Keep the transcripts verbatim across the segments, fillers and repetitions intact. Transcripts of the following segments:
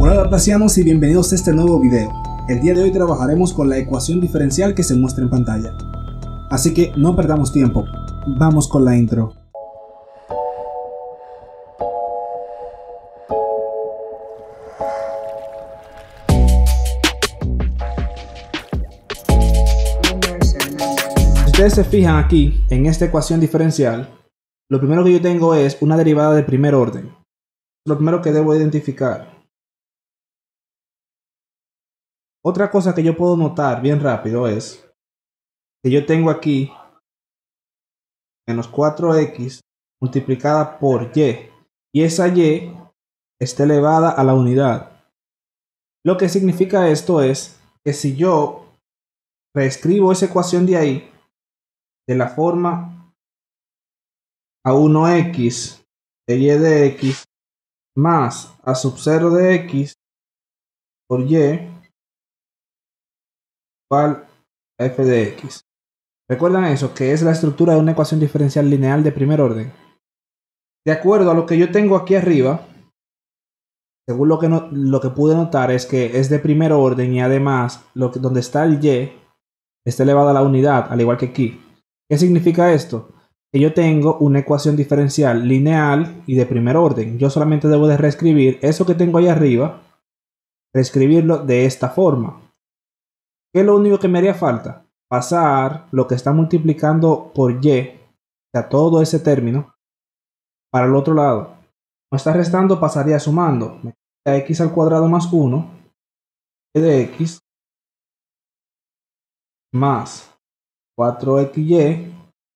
Hola Laplacianos y bienvenidos a este nuevo video. El día de hoy trabajaremos con la ecuación diferencial que se muestra en pantalla. Así que no perdamos tiempo, vamos con la intro. Si ustedes se fijan aquí en esta ecuación diferencial, lo primero que yo tengo es una derivada de primer orden. Lo primero que debo identificar. Otra cosa que yo puedo notar bien rápido es que yo tengo aquí menos cuatro x multiplicada por y, y esa y está elevada a la unidad. Lo que significa esto es que si yo reescribo esa ecuación de ahí de la forma a uno x de y de x más a sub cero de x por y igual a f de x. ¿Recuerdan eso? Que es la estructura de una ecuación diferencial lineal de primer orden. De acuerdo a lo que yo tengo aquí arriba, según lo que, no, lo que pude notar es que es de primer orden y además lo que, donde está el y está elevado a la unidad, al igual que aquí. ¿Qué significa esto? Que yo tengo una ecuación diferencial lineal y de primer orden. Yo solamente debo de reescribir eso que tengo ahí arriba, reescribirlo de esta forma. ¿Qué es lo único que me haría falta? Pasar lo que está multiplicando por y, o sea, todo ese término, para el otro lado. No está restando, pasaría sumando. Me queda x al cuadrado más uno, y de x, más cuatro x y,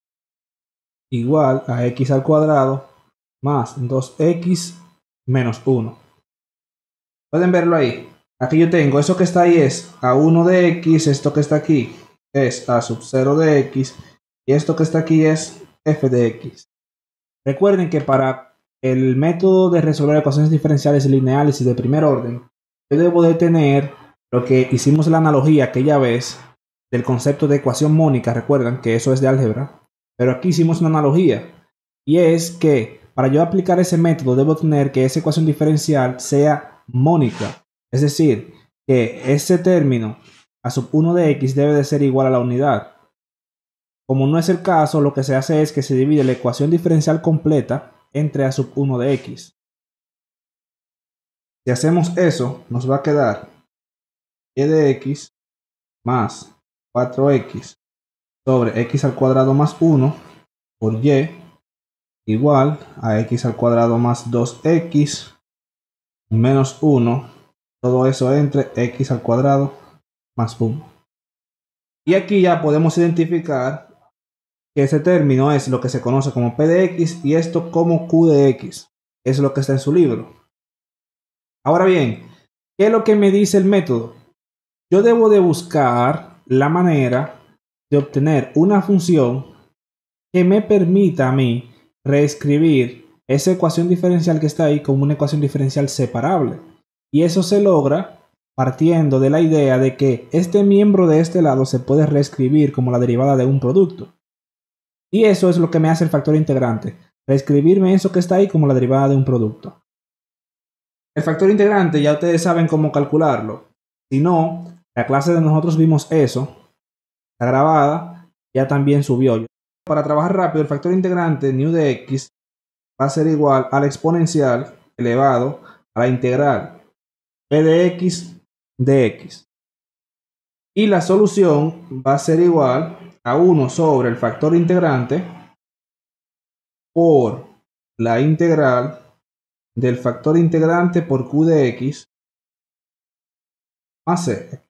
igual a x al cuadrado, más dos x menos uno. Pueden verlo ahí. Aquí yo tengo, eso que está ahí es a uno de x, esto que está aquí es a sub cero de x, y esto que está aquí es f de x. Recuerden que para el método de resolver ecuaciones diferenciales lineales y de primer orden, yo debo de tener lo que hicimos la analogía aquella vez del concepto de ecuación mónica. Recuerdan que eso es de álgebra, pero aquí hicimos una analogía, y es que para yo aplicar ese método debo tener que esa ecuación diferencial sea mónica, es decir, que ese término a sub uno de x debe de ser igual a la unidad. Como no es el caso, lo que se hace es que se divide la ecuación diferencial completa entre a sub uno de x. Si hacemos eso, nos va a quedar y de x más cuatro x sobre x al cuadrado más uno por y igual a x al cuadrado más dos x menos uno. Todo eso entre x al cuadrado más uno. Y aquí ya podemos identificar que ese término es lo que se conoce como p de x y esto como q de x. Es lo que está en su libro. Ahora bien, ¿qué es lo que me dice el método? Yo debo de buscar la manera de obtener una función que me permita a mí reescribir esa ecuación diferencial que está ahí como una ecuación diferencial separable. Y eso se logra partiendo de la idea de que este miembro de este lado se puede reescribir como la derivada de un producto. Y eso es lo que me hace el factor integrante, reescribirme eso que está ahí como la derivada de un producto. El factor integrante ya ustedes saben cómo calcularlo. Si no, la clase de nosotros vimos eso, está grabada, ya también subió. Para trabajar rápido, el factor integrante nu de x va a ser igual al exponencial elevado a la integral p de x de x. Y la solución va a ser igual a uno sobre el factor integrante por la integral del factor integrante por q de x más c.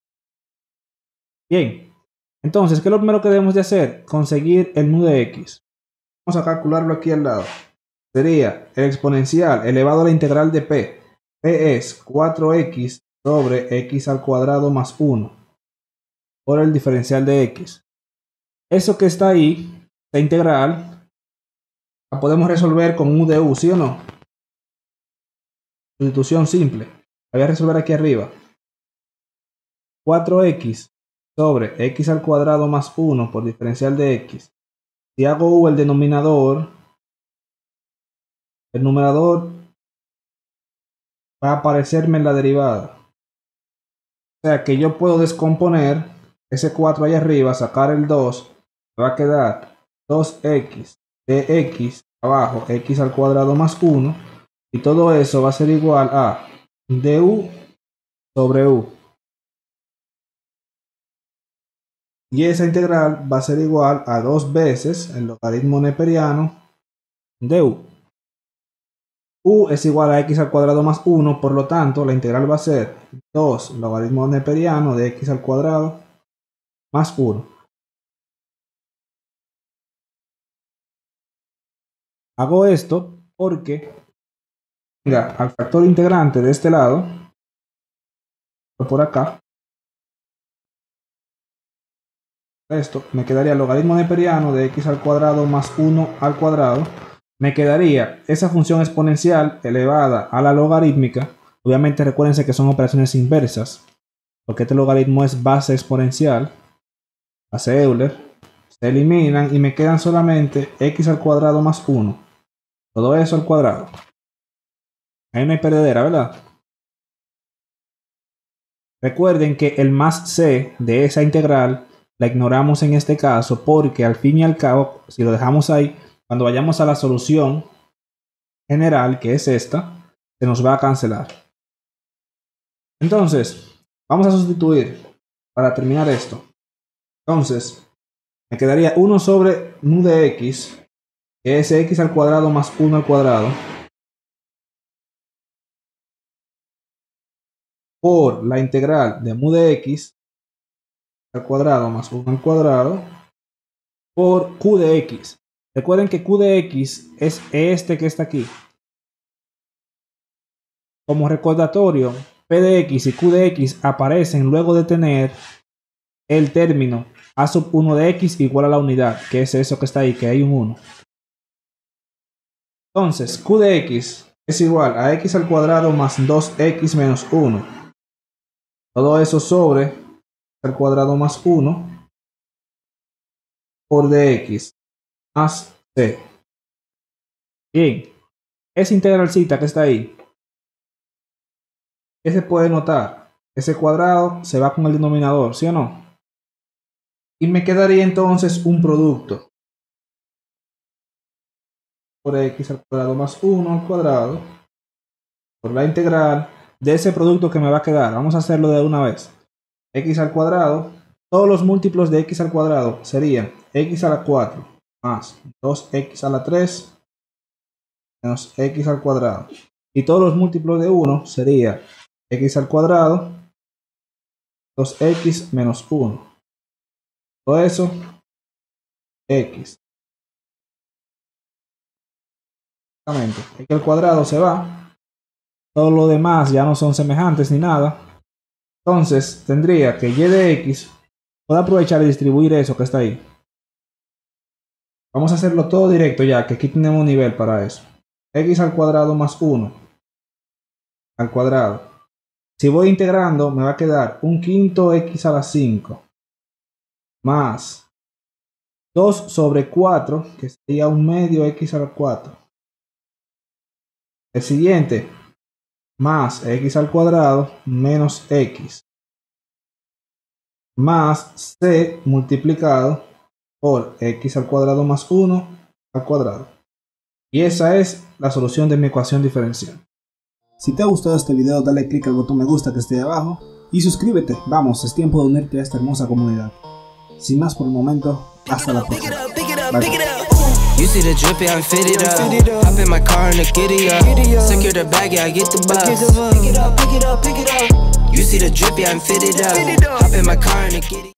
Bien, entonces, ¿qué es lo primero que debemos de hacer? Conseguir el nu de x. Vamos a calcularlo aquí al lado. Sería el exponencial elevado a la integral de p. P es cuatro x sobre x al cuadrado más uno por el diferencial de x. Eso que está ahí, esta integral, la podemos resolver con u de u, ¿sí o no? Sustitución simple. La voy a resolver aquí arriba. cuatro x sobre x al cuadrado más uno por diferencial de x. Si hago u el denominador, el numerador va a aparecerme en la derivada. O sea que yo puedo descomponer ese cuatro ahí arriba, sacar el dos, me va a quedar dos x de x abajo, x al cuadrado más uno, y todo eso va a ser igual a du sobre u. Y esa integral va a ser igual a dos veces el logaritmo neperiano de u. U es igual a x al cuadrado más uno, por lo tanto la integral va a ser dos logaritmo neperiano de x al cuadrado más uno. Hago esto porque, mira, al factor integrante de este lado, por acá, esto me quedaría logaritmo neperiano de x al cuadrado más uno al cuadrado. Me quedaría esa función exponencial elevada a la logarítmica. Obviamente recuérdense que son operaciones inversas, porque este logaritmo es base exponencial, base Euler. Se eliminan y me quedan solamente x al cuadrado más uno. Todo eso al cuadrado. Ahí no hay perdedera, ¿verdad? Recuerden que el más c de esa integral la ignoramos en este caso, porque al fin y al cabo, si lo dejamos ahí, cuando vayamos a la solución general, que es esta, se nos va a cancelar. Entonces, vamos a sustituir para terminar esto. Entonces, me quedaría uno sobre nu de x, que es x al cuadrado más uno al cuadrado, por la integral de mu de x al cuadrado más uno al cuadrado por q de x. Recuerden que q de x es este que está aquí. Como recordatorio, p de x y q de x aparecen luego de tener el término a sub uno de x igual a la unidad, que es eso que está ahí, que hay un uno. Entonces, q de x es igual a x al cuadrado más dos x menos uno. Todo eso sobre al cuadrado más uno por dx más c. Bien, esa integralcita que está ahí, ¿qué se puede notar? Ese cuadrado se va con el denominador, ¿sí o no? Y me quedaría entonces un producto por x al cuadrado más uno al cuadrado por la integral de ese producto que me va a quedar. Vamos a hacerlo de una vez. X al cuadrado, todos los múltiplos de x al cuadrado serían x a la cuatro más dos x a la tres menos x al cuadrado. Y todos los múltiplos de uno sería x al cuadrado, dos x menos uno. Todo eso, x. Exactamente. X al cuadrado se va. Todo lo demás ya no son semejantes ni nada. Entonces tendría que y de x, puedo aprovechar y distribuir eso que está ahí. Vamos a hacerlo todo directo ya, que aquí tenemos un nivel para eso. X al cuadrado más uno al cuadrado. Si voy integrando, me va a quedar un quinto x a la cinco más dos sobre cuatro, que sería un medio x a la cuatro. El siguiente, más x al cuadrado menos x más c multiplicado por x al cuadrado más uno al cuadrado. Y esa es la solución de mi ecuación diferencial. Si te ha gustado este video, dale click al botón me gusta que esté ahí abajo y suscríbete. Vamos, es tiempo de unirte a esta hermosa comunidad. Sin más por el momento, hasta la próxima. Bye. You see the drippy, I'm fitted up. Hop in my car and the giddy up. Secure the bag, yeah, I get the bus. Pick it up, pick it up, pick it up. You see the drippy, I'm fitted up. Hop in my car and the giddy.